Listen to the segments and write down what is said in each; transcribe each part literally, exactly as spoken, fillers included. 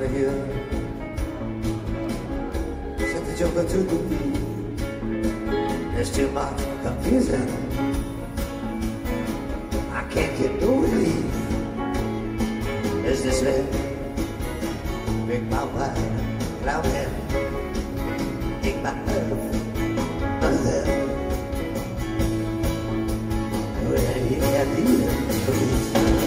out of here. Sent the joker to the beat. There's too much confusion. I can't get no relief. Is this it? Big my wine, cloud head. Take my love, mother. Well, yeah, leave please.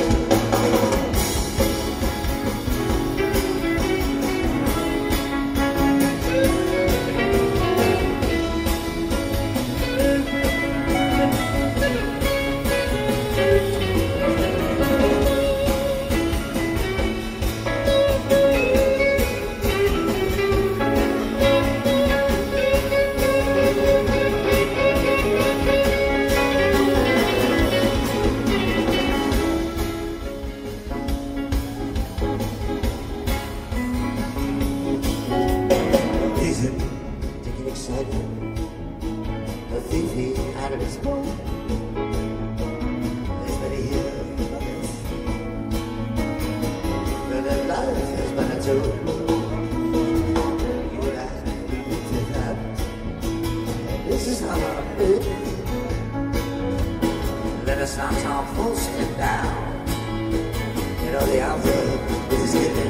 Taking excitement, the thief he had in his boat. There's many years of this, but their life has been a joke. You would ask me to that, and this is how I live. Let us not talk full step down. You know the answer is given.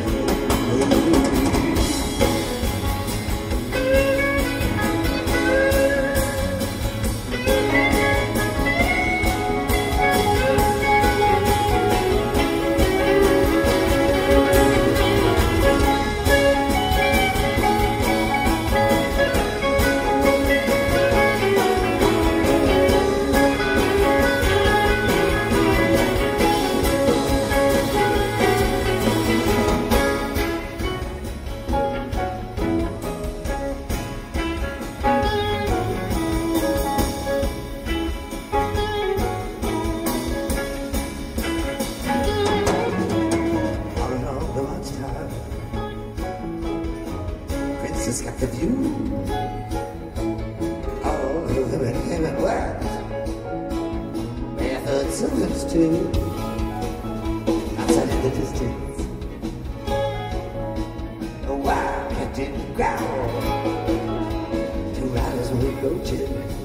Princess got the view. All over in heaven where they heard something's too. Outside in the distance, a wild cat didn't growl. Two riders were approaching.